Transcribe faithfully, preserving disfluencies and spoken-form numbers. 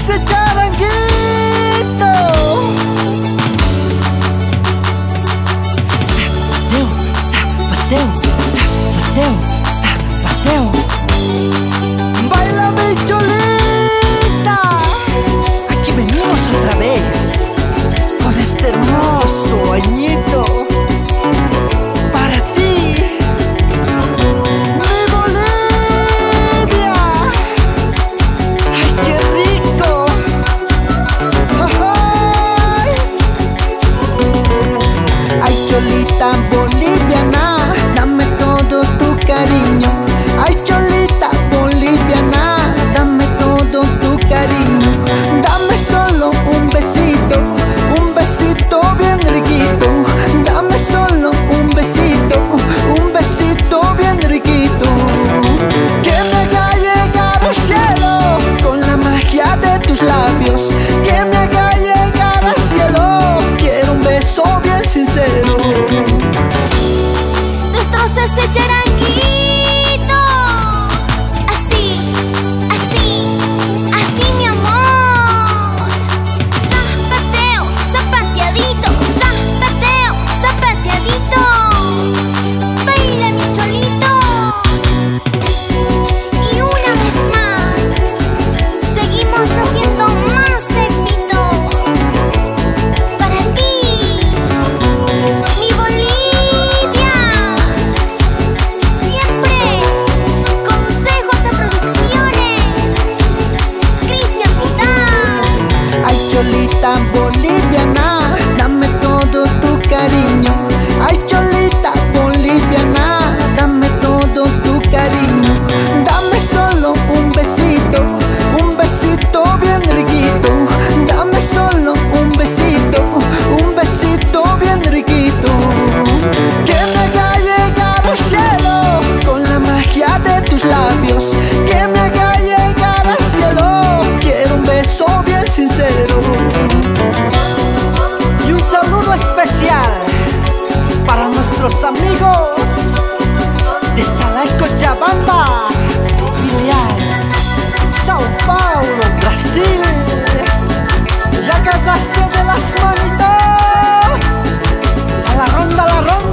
ese charanguito. Zapateo, zapateo, zapateo, zapateo. Baila mi cholita. Aquí venimos otra vez con este hermoso añito para ti, mi Bolivia. Ay, qué rico. Ay, ay, cholita boliviana, dame todo tu cariño. Ay, cholita boliviana, dame todo tu cariño. Dame solo un besito, un besito bien riquito. Dame solo un besito, un besito bien riquito. Que me haga llegar al cielo con la magia de tus labios. Que me haga llegar al cielo, quiero un beso bien sincero. Destroza ese charanguito. Así, así, así mi amor. Zapateo, zapateadito, zapateo, zapateadito. Baila mi cholito. Y una vez más, seguimos haciendo más éxitos para ti, mi Bolivia. Siempre Consejos de Producciones, Cristian Vidal. Ay, cholita boliviana, dame todo tu cariño. Ay, cholita boliviana, dame todo tu cariño. Dame solo un besito, un besito bien riquito. Dame solo un besito, un besito bien riquito. Que me haga llegar al cielo con la magia de tus labios. Que me haga llegar al cielo, quiero un beso bien sincero. Y un saludo especial para nuestros amigos de Salai Cochabamba, filial Sao Paulo, Brasil. Y agarrarse de las manitas. A la ronda, a la ronda.